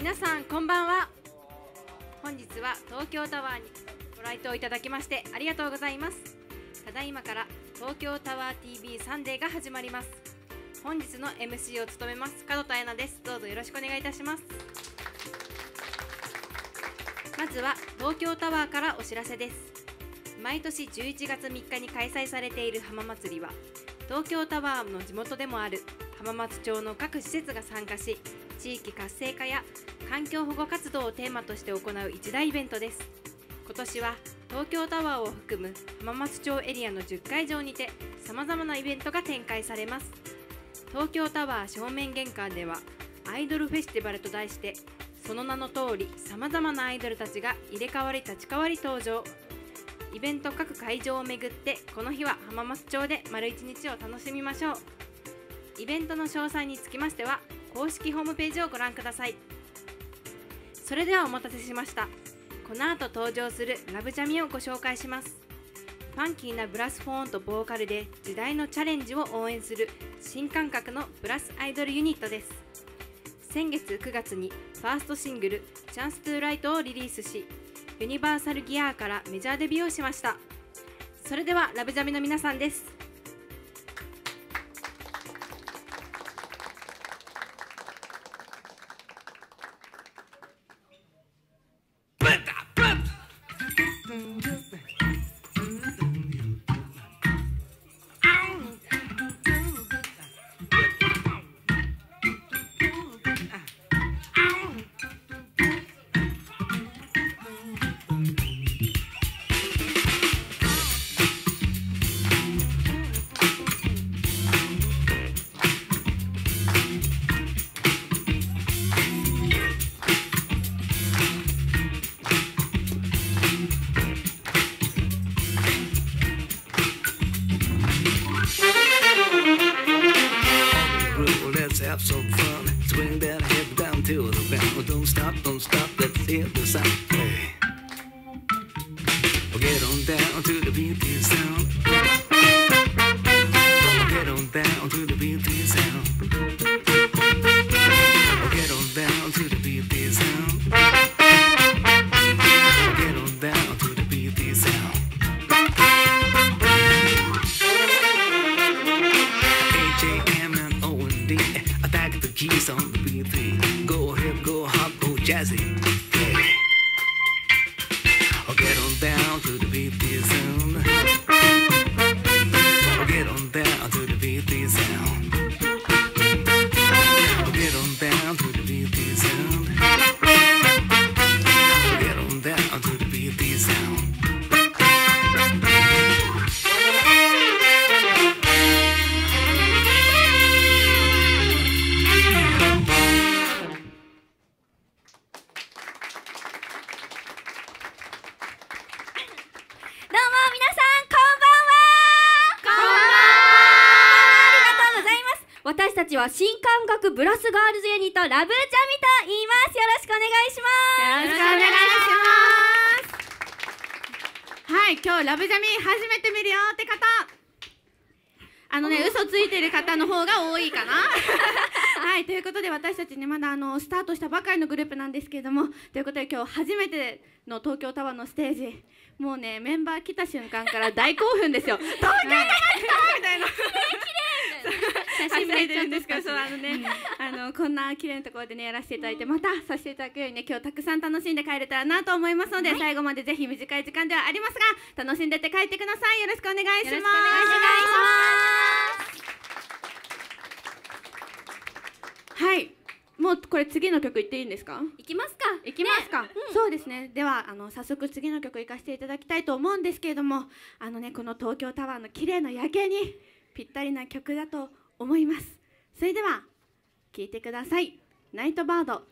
皆さんこんばんは。本日は東京タワーにご来島いただきましてありがとうございます。ただいまから東京タワー TV サンデーが始まります。本日の MC を務めます門田彩奈です。どうぞよろしくお願いいたします。まずは東京タワーからお知らせです。毎年11月3日に開催されている浜祭りは、東京タワーの地元でもある浜松町の各施設が参加し、地域活性化や環境保護活動をテーマとして行う一大イベントです。今年は東京タワーを含む浜松町エリアの10会場にてさまざまなイベントが展開されます。東京タワー正面玄関ではアイドルフェスティバルと題して、その名の通りさまざまなアイドルたちが入れ替わり立ち替わり登場。イベント各会場を巡って、この日は浜松町で丸1日を楽しみましょう。イベントの詳細につきましては公式ホームページをご覧ください。それではお待たせしました。この後登場するラブジャミをご紹介します。ファンキーなブラスフォーンとボーカルで時代のチャレンジを応援する新感覚のブラスアイドルユニットです。先月9月にファーストシングル「チャンストゥーライト」をリリースし、ユニバーサルギアーからメジャーデビューをしました。それではラブジャミの皆さんです。 Have some fun, swing that head down to the ground. Don't stop, let's hear the sound. Hey. Get on down to the beat, this sound. Get on down to the beat, this sound. Get on down to the beat, this sound. Get on down to the beat, this sound. AJM and O&D, attack the keys on the beat. Go hip, go hop, go jazzy. Hey. Get on down to the beat, this sound. Get on down to the beat, this sound. Get on down to the beat, this sound. Get on down to the beat, this sound. 私たちは新感覚ブラスガールズユニットラブジャミと言います。よろしくお願いします。 よろしくお願いします。はい、今日ラブジャミ初めて見るよって方、嘘ついてる方の方が多いかなはい、ということで私たちね、まだスタートしたばかりのグループなんですけれども、ということで今日初めての東京タワーのステージ、もうね、メンバー来た瞬間から大興奮ですよ東京タワー来たみたいな写真見てるんですけど、こんな綺麗なところでねやらせていただいて、またさせていただくようにね、今日たくさん楽しんで帰れたらなと思いますので、最後までぜひ短い時間ではありますが楽しんでって帰ってください。よろしくお願いします。よろしくお願いします。はい、もうこれ次の曲いっていいんですか？ いきますか。 いきますか。そうですね。では早速次の曲いかせていただきたいと思うんですけれども、この東京タワーの綺麗な夜景にぴったりな曲だと思います。それでは聴いてください。ナイトバード。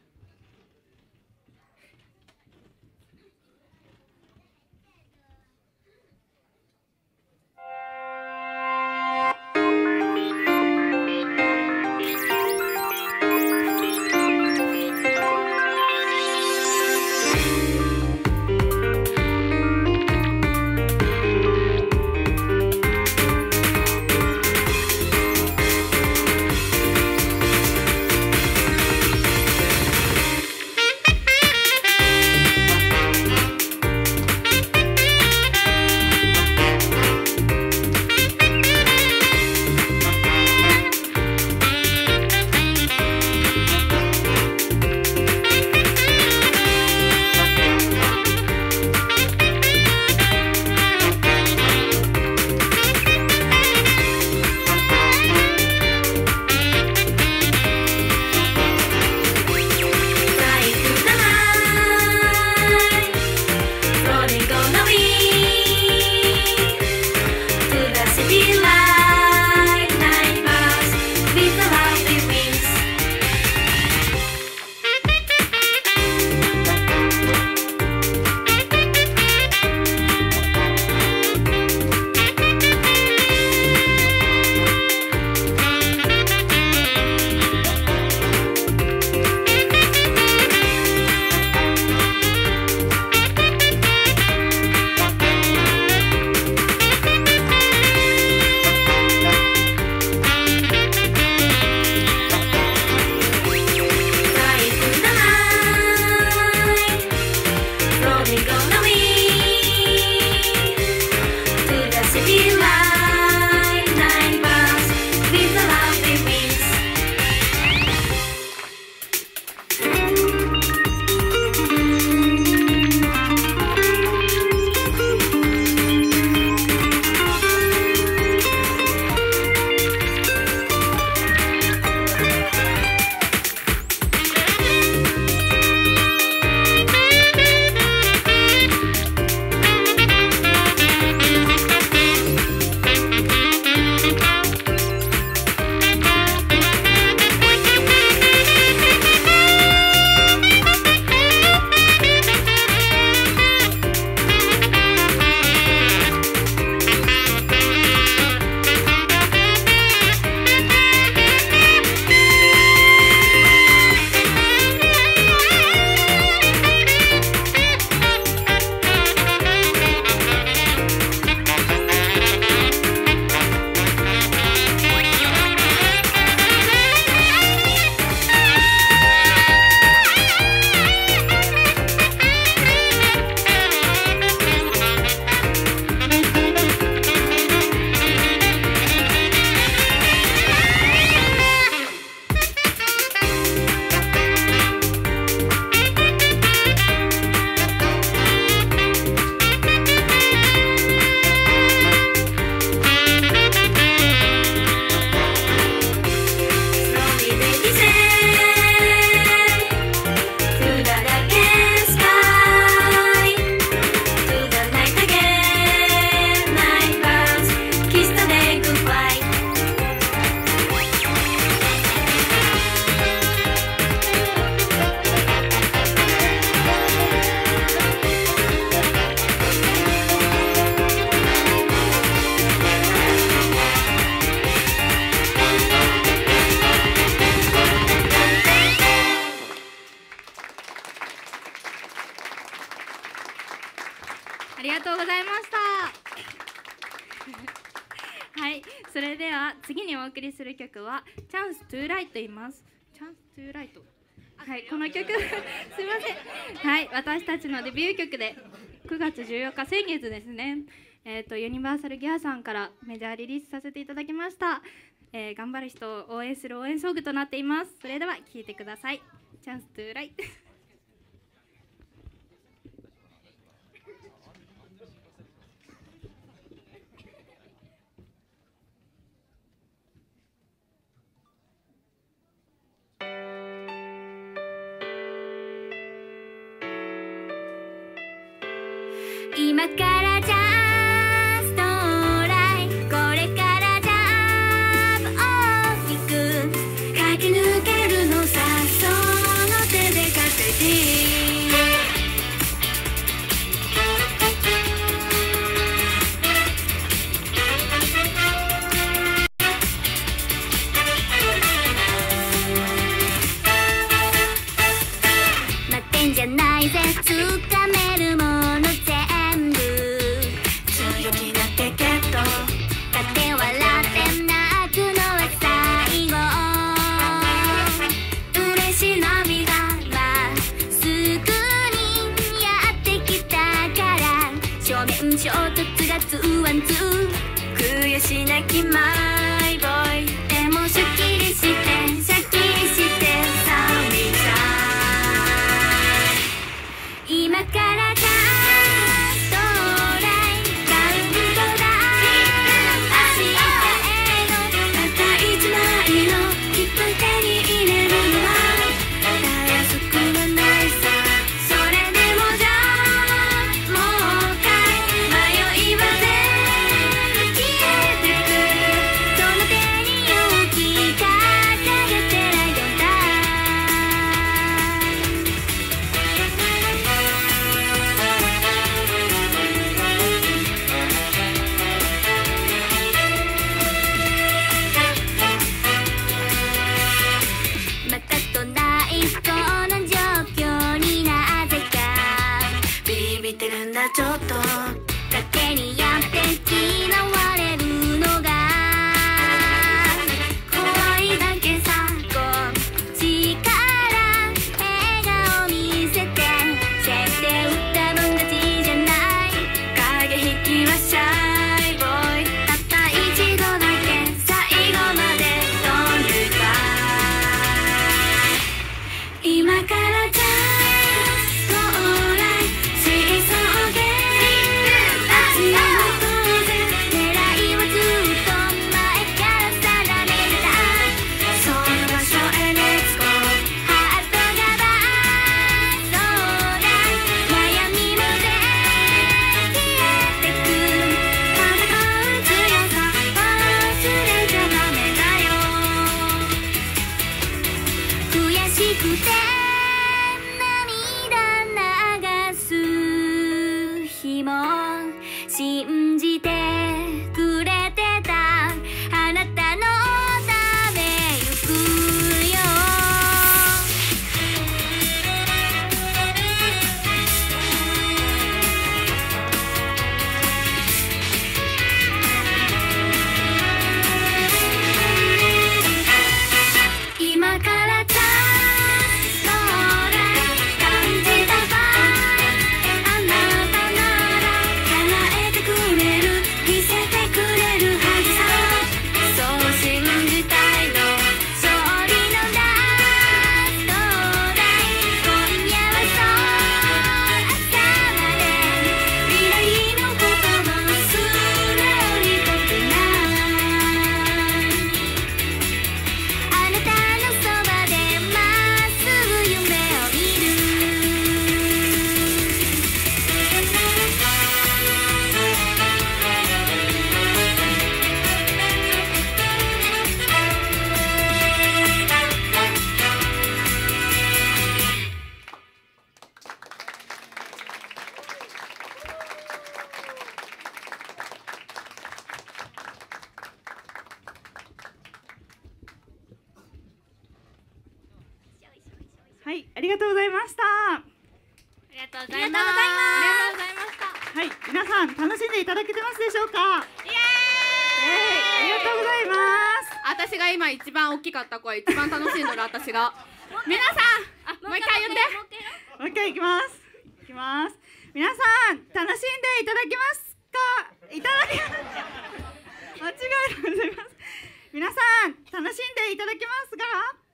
が次にお送りする曲はチャンストゥーライトと言います。チャンストゥーライト、はい、この曲すいません、はい、私たちのデビュー曲で9月14日先月ですね、ユニバーサルギアさんからメジャーリリースさせていただきました。頑張る人を応援する応援ソングとなっています。それでは聴いてください。チャンストゥーライト。 今からじゃストライ、これからじゃ大きく駆け抜けるのさ、その手で稼ぎ待ってんじゃないぜ、掴めるもの全部強気なってけど、だって笑って泣くのは最後、嬉し涙はすぐにやってきたから、正面衝突が2、1、2、悔し泣きマイボーイ、でもシャキリしてシャキリしてさみちゃん、今からじゃストライカウントダウン、明日へのまた一枚の切符手に入れるのはたやすくはないさ、それでもじゃもう一回迷いは全部消えてく、その手に勇気掲げてライドだ、またとないこの状況になぜかビビってるんだ、ちょっとだけにやって嫌われるのが怖いだけさ、こっちから笑顔見せて先手打ったもん勝ちじゃない、影引きはシャイボーイ、たった一度だけ最後まで飛んでた、今からじゃストライ疾走ゲーム、足の当然狙いはずっと前から定めてた、その場所へレッツゴー、ハートがバーストライ、悩みまで消えてく、戦う強さ忘れちゃダメだよ、悔しくて涙流す日も信じてくれてた、あなたのため行くよ、今からじゃストライ感じた場合、あなたなら叶えてくれる、見せてくれるはずさ、そう信じたいの、勝利のラストライ、今夜はそう朝まで未来のこともするりたくない、あなたのそばでまっすぐ夢を見る、 はい、ありがとうございました。 ありがとうございます。ありがとうございました。 はい、皆さん楽しんでいただけてますでしょうか。 イエーイ。 ありがとうございます。 私が今一番大きかった声、一番楽しんでる私が。皆さん、もう一回言って。 もう一回いきます。いきます。皆さん楽しんでいただけますか？いただけます。間違えた。ございます。皆さん楽しんでいただけますか？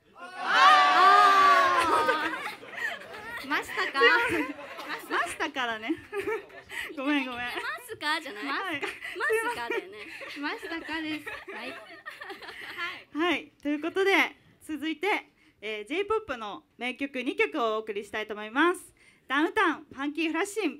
ましたか？ ましたからね。ごめん。 ますかじゃない？ はい。 ますかだよね。 ましたかです。 はい。ということで続いて、J-POP の名曲2曲をお送りしたいと思います。ダウンタウンファンキーフラッシン。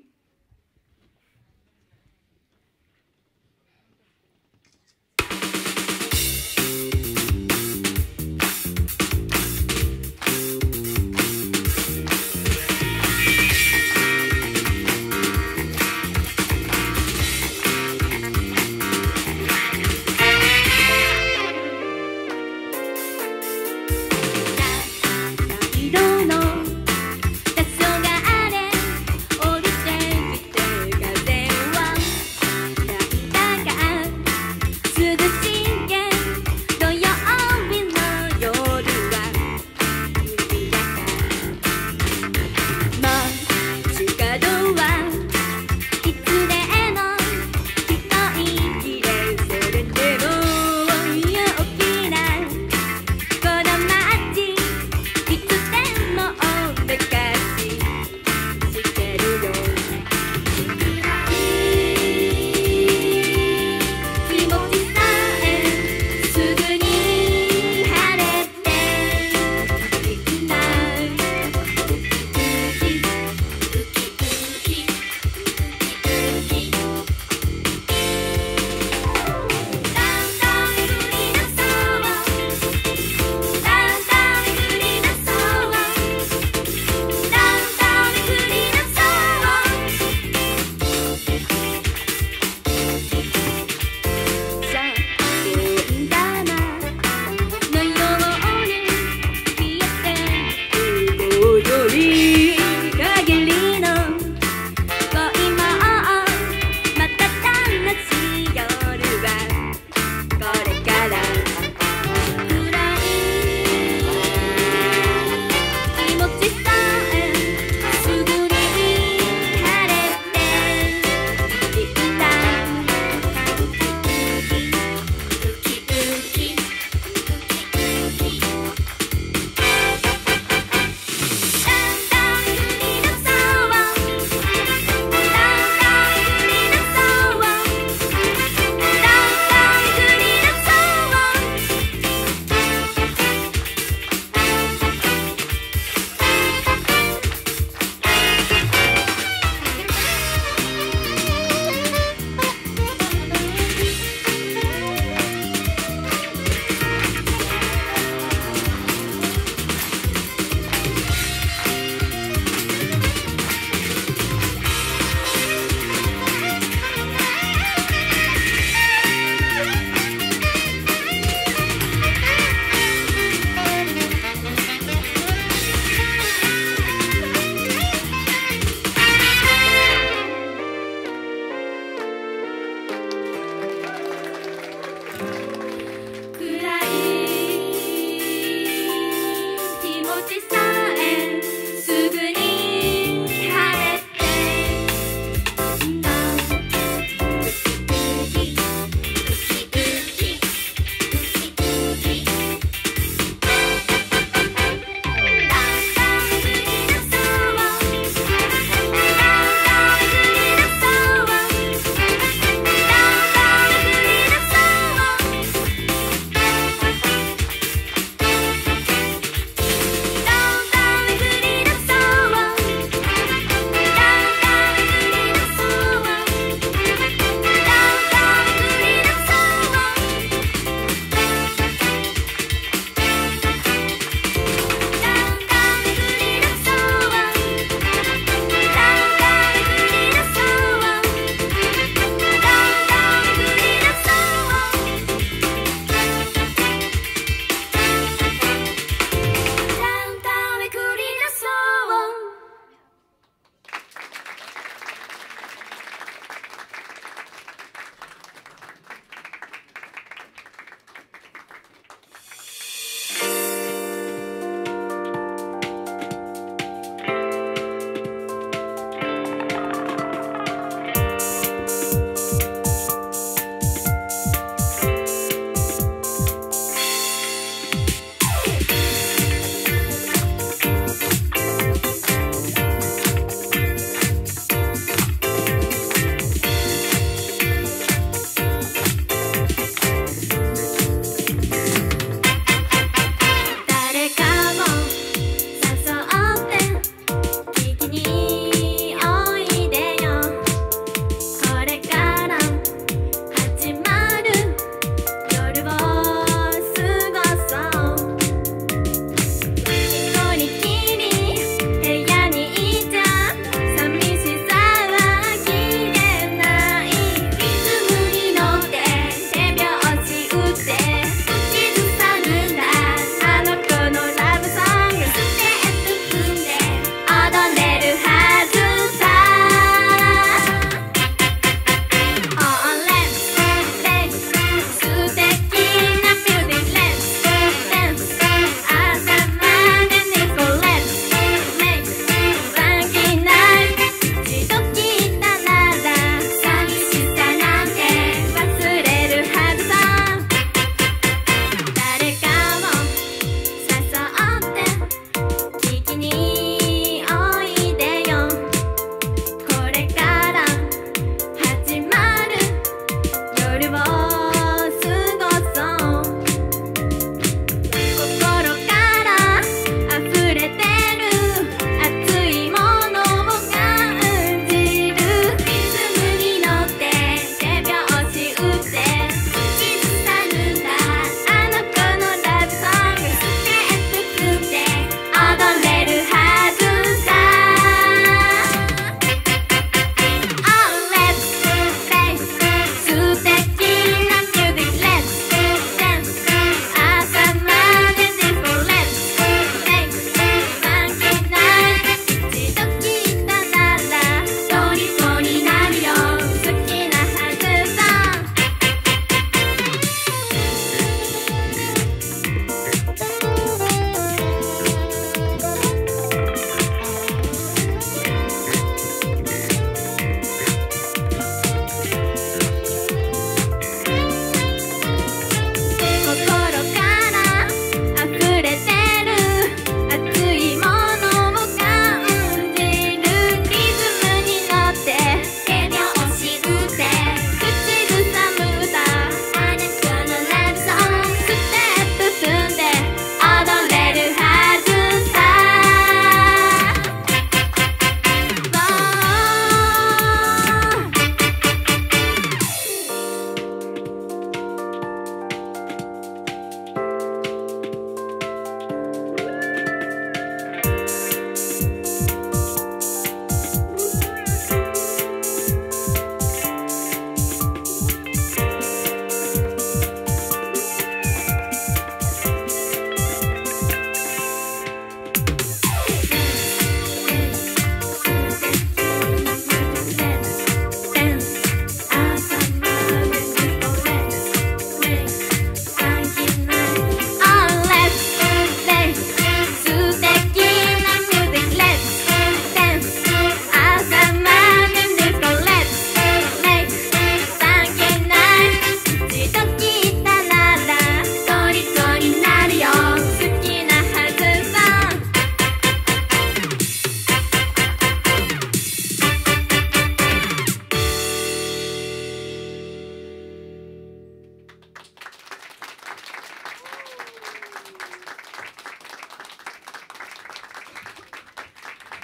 色の黄昏降りて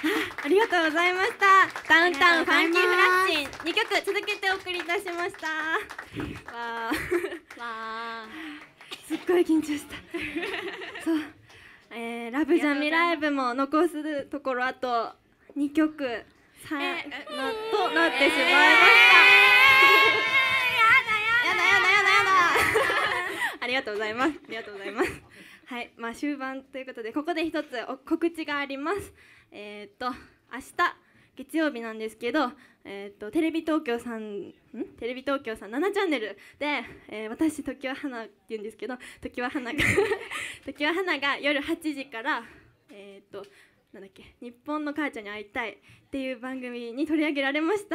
ありがとうございました。ダウンタウンファンキーフラッシン2曲続けてお送りいたしました。わーすっごい緊張したそう、ラブジャミライブも残すところあと2曲となってしまいました。やだありがとうございます。はい、まあ終盤ということで、ここで一つ告知があります。明日月曜日なんですけど、テレビ東京さん7チャンネルで、私常盤花って言うんですけど、常盤花が夜8時からなんだっけ、日本の母ちゃんに会いたいっていう番組に取り上げられました。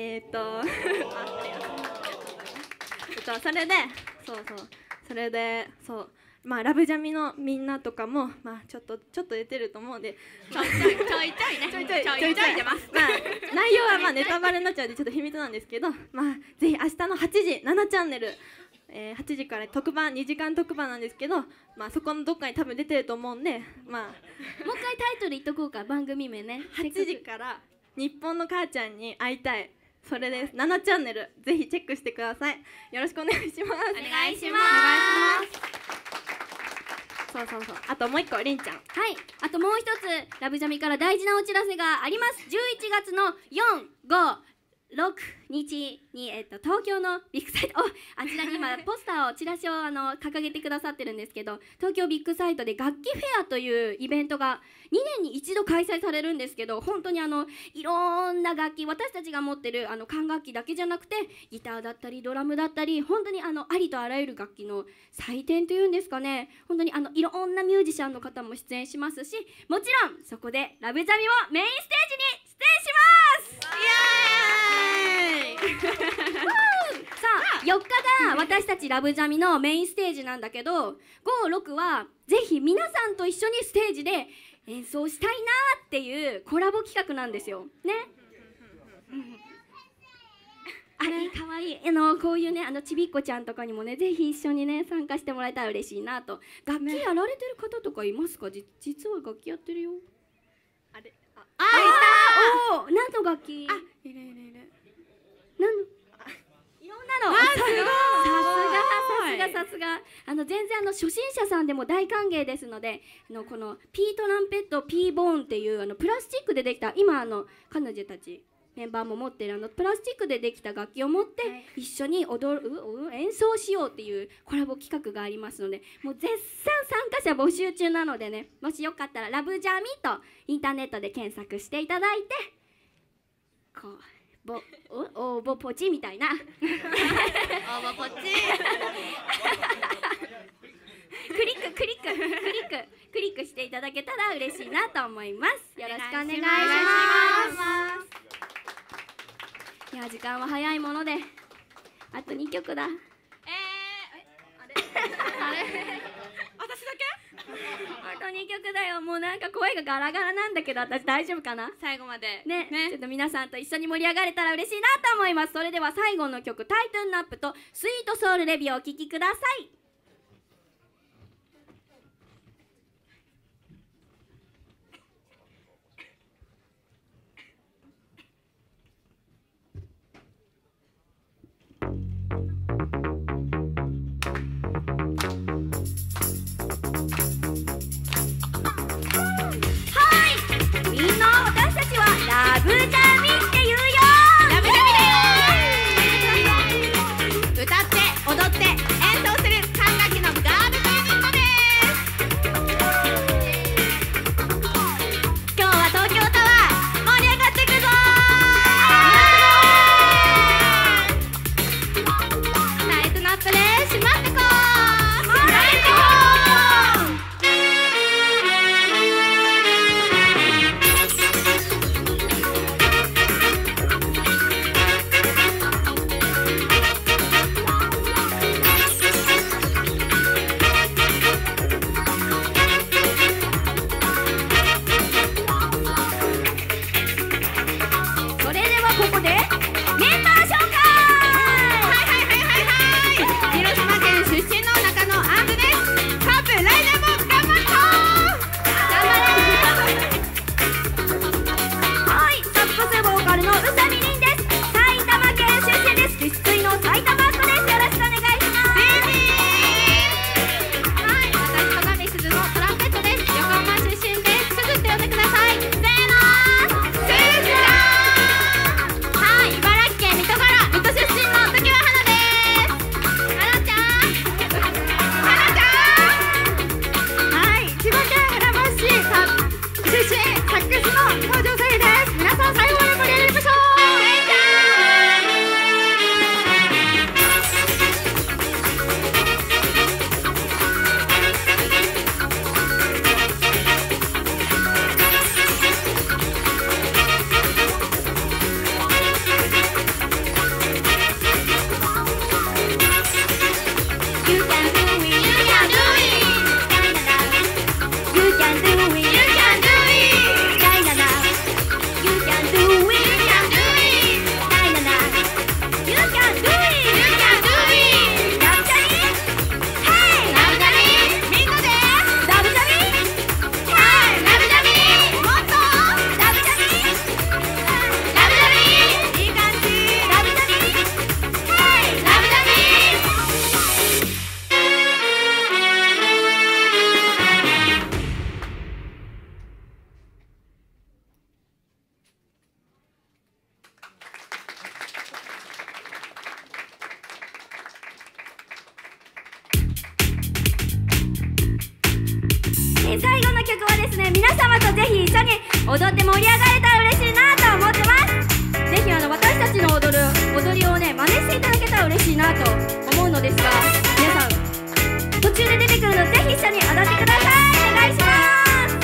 それでまあラブジャミのみんなとかもまあちょっと出てると思うんで、ちょいちょい出ます。まあ内容はまあネタバレになっちゃうんでちょっと秘密なんですけど、まあぜひ明日の8時7チャンネル、8時から特番2時間特番なんですけど、まあそこのどっかに多分出てると思うんで、まあもう一回タイトル言っとこうか、番組名ね。 8時から日本の母ちゃんに会いたい、それです。7チャンネルぜひチェックしてください。よろしくお願いします。 お願いします。 そうあともう一個、りんちゃん。 はい、あともう一つラブジャミから大事なお知らせがあります。11月の4、5、6日に、東京のビッグサイト、あちらに今ポスターをチラシを掲げてくださってるんですけど、東京ビッグサイトで楽器フェアというイベントが2年に1度開催されるんですけど、本当にいろんな楽器、私たちが持ってる管楽器だけじゃなくてギターだったりドラムだったり、本当にありとあらゆる楽器の祭典というんですかね、本当にいろんなミュージシャンの方も出演しますし、もちろんそこでラブジャミもメインステージに出演します。さあ4日が私たちラブジャミのメインステージなんだけど、5、6はぜひ皆さんと一緒にステージで演奏したいなっていうコラボ企画なんですよね。かわいいこういうねちびっこちゃんとかにもね、ぜひ一緒にね参加してもらえたら嬉しいなと。楽器やられてる方とかいますか？実は楽器やってるよ。いた。何の楽器？いる。いろんなの。さすが。全然初心者さんでも大歓迎ですので、このピートランペット、ピーボーンっていうプラスチックでできた、今彼女たちメンバーも持ってるプラスチックでできた楽器を持って一緒に演奏しようっていうコラボ企画がありますので、もう絶賛参加者募集中なのでね、もしよかったらラブジャミとインターネットで検索していただいて、こう応募ポチみたいな応募ポチクリックしていただけたら嬉しいなと思います。よろしくお願いします。いや時間は早いものであと2曲だ。あれ私だけ？ あと2曲だよ。もうなんか声がガラガラなんだけど、私大丈夫かな？ 最後までね、ちょっと皆さんと一緒に盛り上がれたら嬉しいなと思います。それでは最後の曲、タイトゥンアップとスイートソウルレビューをお聴きください。ラブジャミって言うよ。 ラブジャミだよ。歌って踊って演奏する最後の曲はですね、皆様とぜひ一緒に踊って盛り上がれたら嬉しいなと思ってます。ぜひ私たちの踊りをね、真似していただけたら嬉しいなと思うのですが、皆さん途中で出てくるのでぜひ一緒に踊ってください。お願いします。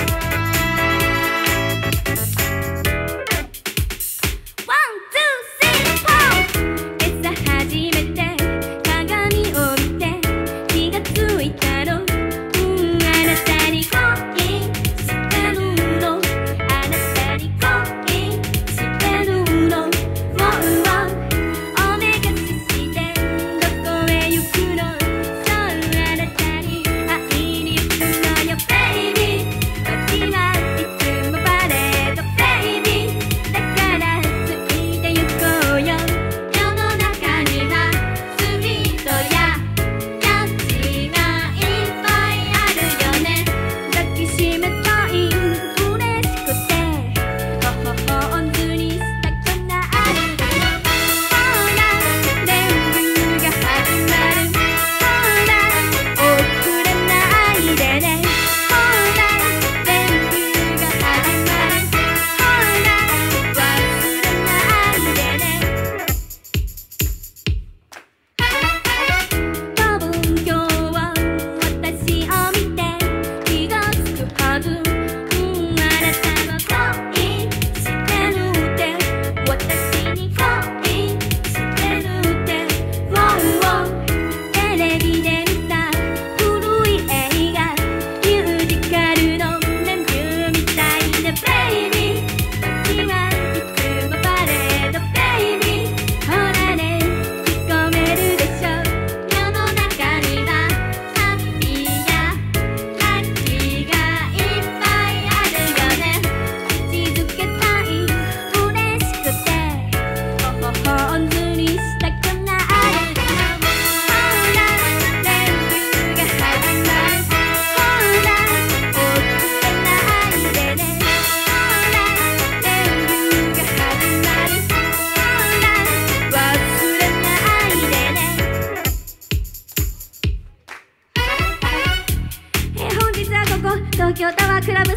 東京タワークラブ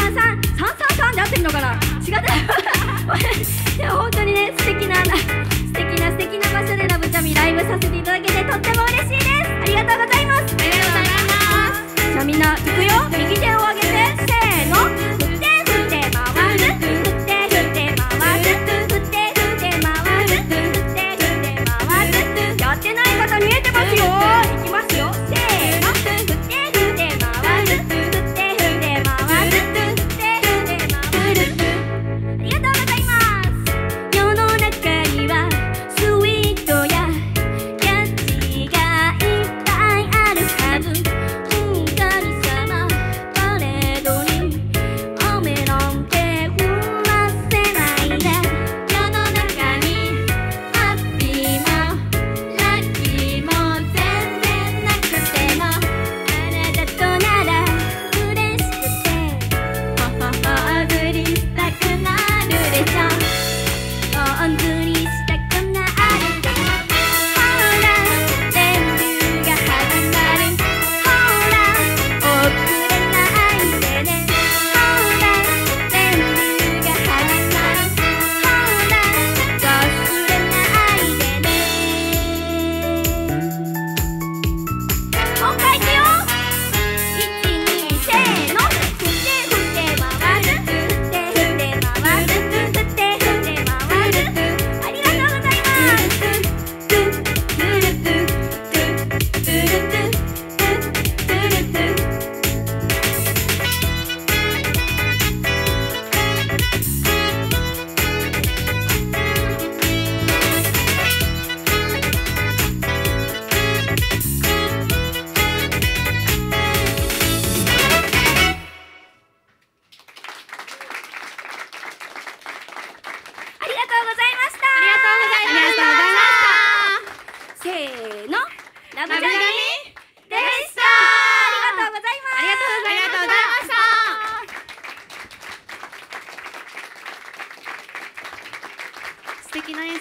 333で合ってるのかな、違ったいや本当にね、素敵な場所でラブチャミライブさせていただけてとっても嬉しいです。ありがとうございます。じゃあみんな行くよ。右手を上げてせーの、振って振って回る、振って振って回る、振って振って回る、振って振って回る。やってない方見えてますよ。いきますよ、せーの、振って振って回る、振って振って回る、振って振って回る。ありがとうございます。世の中にはスイートやキャッチがいっぱいあるはず。神様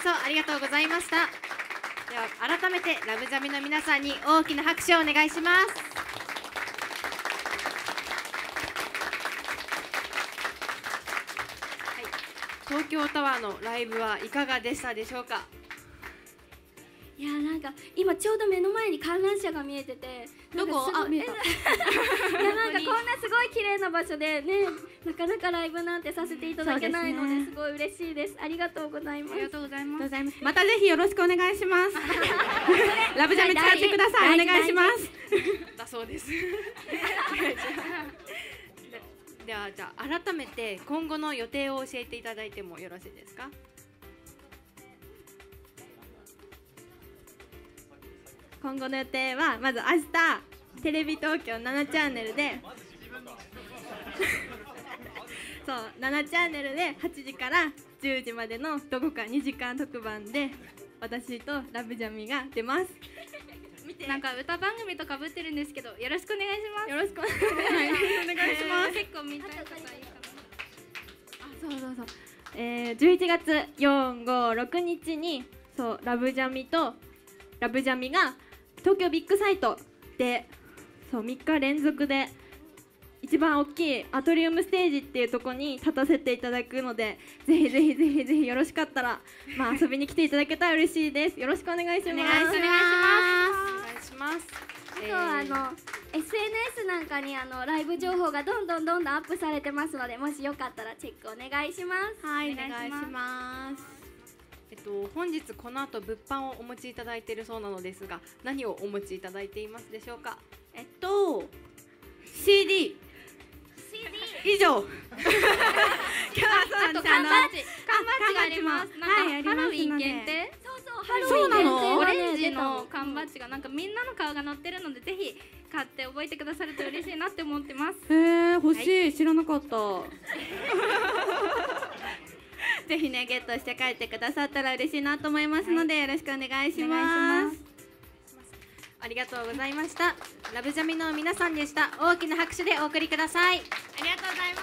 奏ありがとうございました。では改めてラブジャミの皆さんに大きな拍手をお願いします。はい、東京タワーのライブはいかがでしたでしょうか。 いやなんか今ちょうど目の前に観覧車が見えてて、 どこ？あ、見えた。 いやなんかこんなすごい綺麗な場所でね、なかなかライブなんてさせていただけないので、すごい嬉しいです。ありがとうございます。 ありがとうございます。 またぜひよろしくお願いします。ラブジャム使ってください。お願いします。 だそうです。ではじゃあ改めて今後の予定を教えていただいてもよろしいですか。 今後の予定はまず明日テレビ東京7チャンネルでそう7チャンネルで8時から10時までのどこか2時間特番で私とラブジャミが出ます。 なんか歌番組とかぶってるんですけど、よろしくお願いします。 よろしくお願いします。 結構見たい方いいかな。 そう11月4、5、6日にそうラブジャミとラブジャミが東京ビッグサイトでそう3日連続で一番大きいアトリウムステージっていうところに立たせていただくので、ぜひぜひぜひぜひよろしかったら、遊びに来ていただけたら嬉しいです。よろしくお願いします。 お願いします。 あとはSNS なんかにライブ情報がどんどんアップされてますので、もしよかったらチェックお願いします。 はい、お願いします。 本日この後物販をお持ちいただいているそうなのですが、何をお持ちいただいていますでしょうか。 CD 以上。 あと缶バッジがあります。なんかハロウィン限定。 そうなの？ オレンジの缶バッジがなんかみんなの顔が載ってるので、ぜひ買って覚えてくださると嬉しいなって思ってます。 欲しい、知らなかった。 ぜひねゲットして帰ってくださったら嬉しいなと思いますので、よろしくお願いします。 ありがとうございました。ラブジャミの皆さんでした。大きな拍手でお送りください。 ありがとうございます。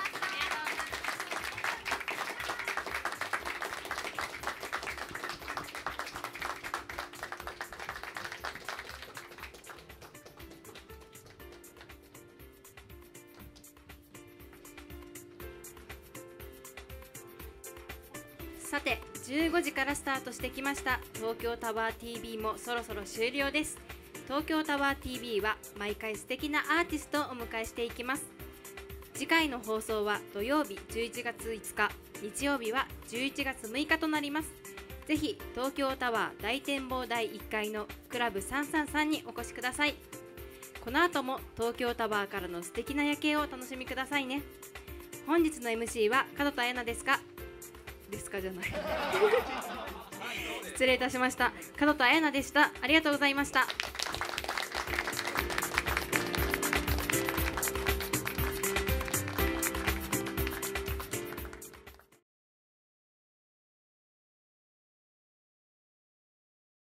さて15時からスタートしてきました東京タワー TV もそろそろ終了です。東京タワー TV は毎回素敵なアーティストをお迎えしていきます。次回の放送は土曜日11月5日、日曜日は11月6日となります。ぜひ東京タワー大展望台1階のクラブ333にお越しください。この後も東京タワーからの素敵な夜景をお楽しみくださいね。本日の MC は門田彩菜ですかじゃない失礼いたしました。門田彩菜でした。ありがとうございました。